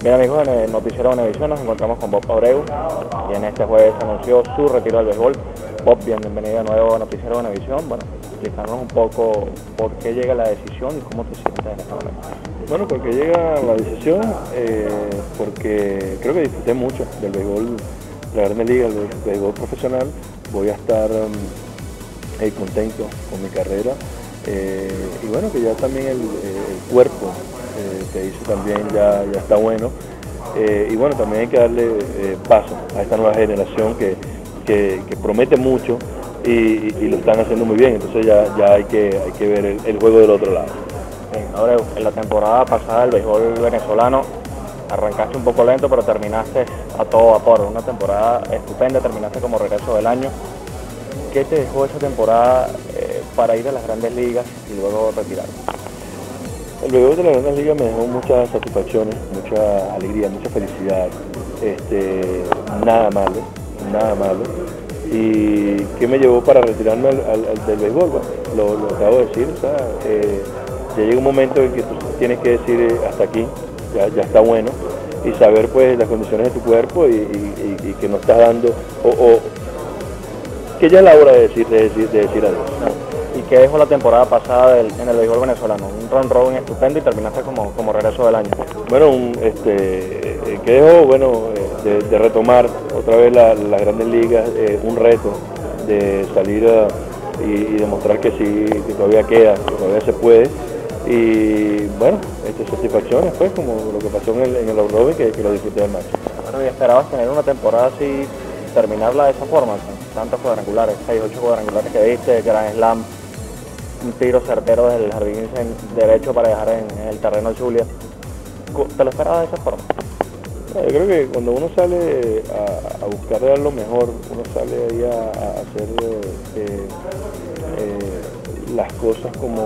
Bien, amigos, en el noticiero de Venevisión nos encontramos con Bob Abreu y en este jueves se anunció su retiro del béisbol. Bob, bienvenido de nuevo a Noticiero de Venevisión. Bueno, explicarnos un poco por qué llega la decisión y cómo te sientes en este momento. Bueno, porque llega la decisión, porque creo que disfruté mucho del béisbol, la Grandes Ligas, del béisbol profesional. Voy a estar contento con mi carrera y bueno, que ya también el cuerpo que hice también ya está bueno, y bueno, también hay que darle paso a esta nueva generación que promete mucho y lo están haciendo muy bien. Entonces ya hay que ver el juego del otro lado. Abreu, en la temporada pasada del béisbol venezolano arrancaste un poco lento, pero terminaste a todo vapor, una temporada estupenda, terminaste como regreso del año. ¿Qué te dejó esa temporada para ir a las Grandes Ligas y luego retirarte? El béisbol de las Grandes Ligas me dejó muchas satisfacciones, mucha alegría, mucha felicidad, nada malo. ¿Y qué me llevó para retirarme del béisbol? Bueno, lo acabo de decir, o sea, ya llega un momento en que tú tienes que decir hasta aquí, ya está bueno, y saber pues las condiciones de tu cuerpo y que no estás dando, o que ya es la hora de decir adiós. ¿Y qué dejó la temporada pasada en el béisbol venezolano? Un round robin estupendo y terminaste como regreso del año. Bueno, ¿qué dejó? Bueno, de retomar otra vez las Grandes Ligas, un reto de salir y demostrar que sí, que todavía queda, que todavía se puede. Y bueno, satisfacciones pues, como lo que pasó en el round robin, que lo disfruté del máximo. Bueno, ¿y esperabas tener una temporada así, terminarla de esa forma? Tantos cuadrangulares, 6, 8 cuadrangulares que diste, Grand Slam, un tiro certero desde el jardín derecho para dejar en el terreno de Zulia. ¿Te lo esperabas de esa forma? No, yo creo que cuando uno sale a buscar dar lo mejor, uno sale ahí a hacer las cosas con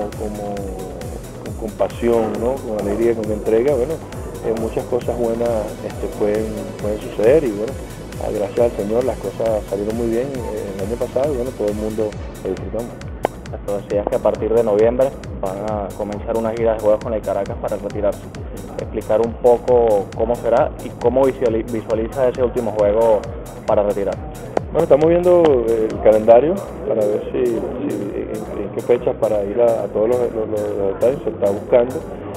pasión, ¿no? Con alegría, con entrega. Bueno, muchas cosas buenas pueden suceder y bueno, gracias al Señor las cosas salieron muy bien el año pasado y bueno, todo el mundo lo disfrutamos. Esto decías que a partir de noviembre van a comenzar una gira de juegos con el Caracas para retirarse. Explicar un poco cómo será y cómo visualiza ese último juego para retirar. Bueno, estamos viendo el calendario para ver en qué fechas para ir a todos los detalles, se está buscando.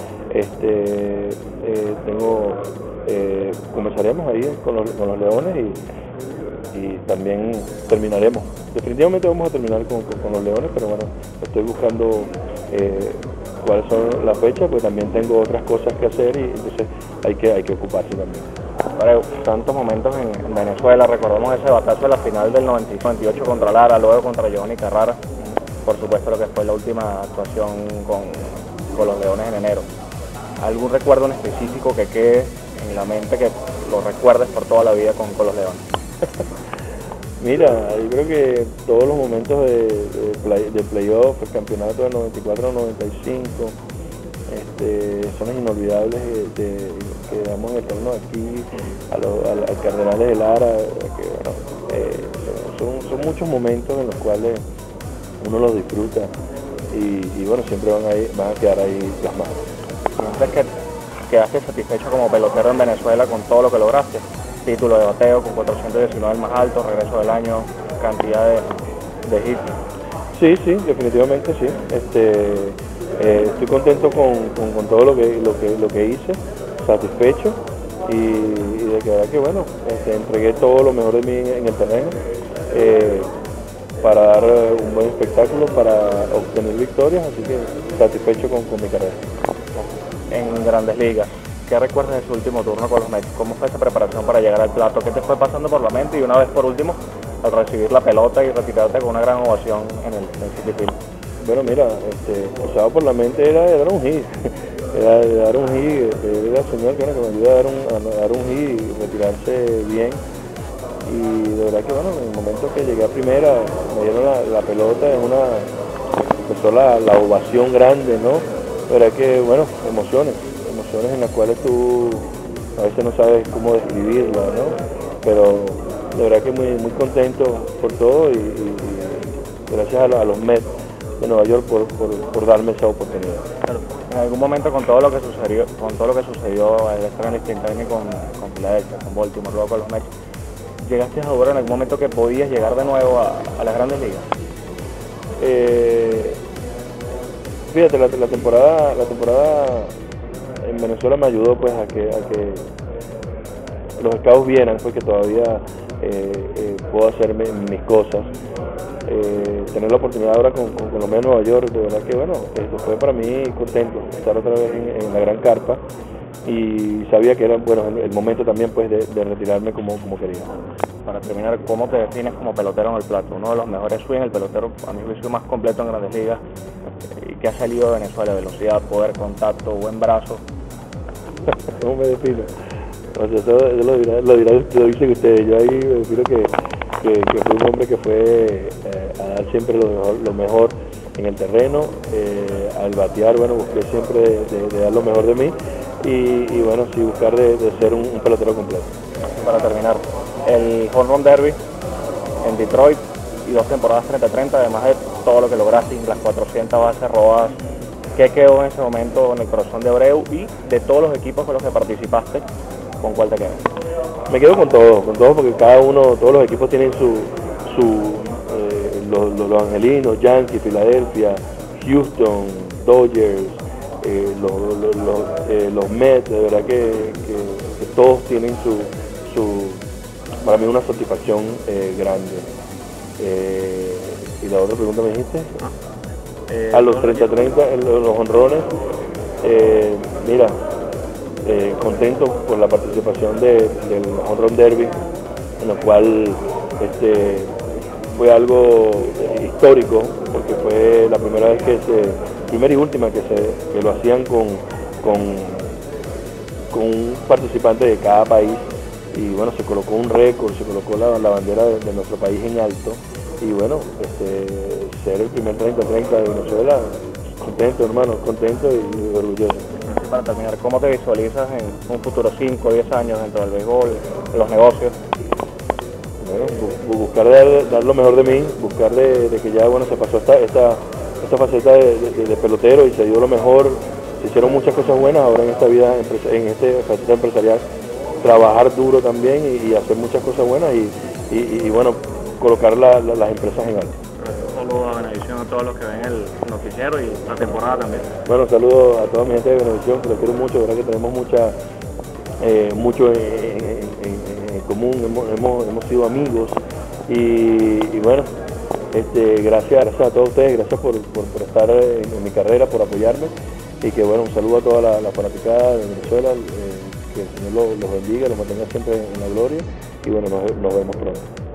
Comenzaremos ahí con los Leones y también terminaremos. Definitivamente vamos a terminar con los Leones, pero bueno, estoy buscando cuáles son las fechas, pues también tengo otras cosas que hacer y entonces hay que ocuparse también. Abreu, tantos momentos en Venezuela, recordamos ese batazo de la final del 98 contra Lara, luego contra Giovanni Carrara, por supuesto lo que fue la última actuación con los Leones en enero. ¿Algún recuerdo en específico que quede en la mente, que lo recuerdes por toda la vida con los Leones? Mira, yo creo que todos los momentos de playoff, el campeonato del 94 al 95, son inolvidables, que damos en el torneo aquí, al Cardenales de Lara, que bueno, son muchos momentos en los cuales uno los disfruta y bueno, siempre van a quedar ahí plasmados. ¿Sientes que quedaste satisfecho como pelotero en Venezuela con todo lo que lograste? Título de bateo con 419 el más alto, regreso del año, cantidad de hits. Sí, definitivamente sí. Estoy contento con todo lo que hice, satisfecho y de que bueno, entregué todo lo mejor de mí en el terreno para dar un buen espectáculo, para obtener victorias, así que satisfecho con mi carrera. En Grandes Ligas, ¿qué recuerdas de su último turno con los Mets? ¿Cómo fue esa preparación para llegar al plato? ¿Qué te fue pasando por la mente? Y una vez por último, al recibir la pelota y retirarte con una gran ovación en el Citi Field. Bueno, mira, pasado por la mente era de dar un hit, era de dar un hit, era el señor que me ayuda a dar un hit y retirarse bien. Y de verdad que bueno, en el momento que llegué a primera, me dieron la pelota, empezó la ovación grande, ¿no? De verdad que bueno, emociones en las cuales tú a veces no sabes cómo describirlas, ¿no? Pero de verdad que muy contento por todo y gracias a los Mets de Nueva York por darme esa oportunidad. Claro. En algún momento con todo lo que sucedió, el estar en el sprint training con Filadelfia, con Baltimore, luego con los Mets, ¿llegaste a dudar en algún momento que podías llegar de nuevo a las grandes ligas? Fíjate, la temporada en Venezuela me ayudó pues a que los scouts vieran pues que todavía puedo hacer mis cosas. Tener la oportunidad ahora con Colombia Nueva York, de verdad que bueno, esto fue para mí contento estar otra vez en la gran carpa, y sabía que era bueno el momento también pues de retirarme como quería. Para terminar, ¿cómo te defines como pelotero en el plato? Uno de los mejores swing, el pelotero a mi juicio más completo en Grandes Ligas, y que ha salido de Venezuela: velocidad, poder, contacto, buen brazo. ¿Cómo me defino? O sea, eso lo dicen ustedes. Yo ahí me defino que fui un hombre que fue a dar siempre lo mejor en el terreno. Al batear, bueno, busqué siempre de dar lo mejor de mí, y bueno, sí, buscar de ser un pelotero completo. Para terminar, el Home Run Derby en Detroit y 2 temporadas 30-30, además de todo lo que lograste, las 400 bases robadas, ¿qué quedó en ese momento en el corazón de Abreu? Y de todos los equipos con los que participaste, ¿con cuál te quedas? Me quedo con todos porque todos los equipos tienen los angelinos, Yankees, Filadelfia, Houston, Dodgers, los Mets, de verdad que todos tienen para mí una satisfacción grande. ¿Y la otra pregunta me dijiste? A los 30-30, los honrones, mira, contento por la participación del Home Run Derby, en lo cual fue algo histórico, porque fue la primera vez primera y última que lo hacían con un participante de cada país, y bueno, se colocó un récord, se colocó la bandera de nuestro país en alto, y bueno, ser el primer 30-30 de Venezuela, contento, hermano, contento y orgulloso. Para terminar, ¿cómo te visualizas en un futuro 5 o 10 años dentro del béisbol, en los negocios? Bueno, buscar dar lo mejor de mí, buscar de que ya bueno se pasó esta faceta de pelotero y se dio lo mejor, se hicieron muchas cosas buenas ahora en esta vida, en esta faceta empresarial, trabajar duro también y hacer muchas cosas buenas y bueno, colocar las empresas en alto. Un saludo a Venevisión, a todos los que ven el noticiero y la temporada también. Bueno, saludo a toda mi gente de Venevisión, que los quiero mucho, verdad que tenemos mucho en común, hemos sido amigos, y bueno, gracias a todos ustedes, gracias por estar en mi carrera, por apoyarme, y que bueno, un saludo a toda la fanaticada de Venezuela, que el Señor los bendiga, los mantenga siempre en la gloria, y bueno, nos vemos pronto.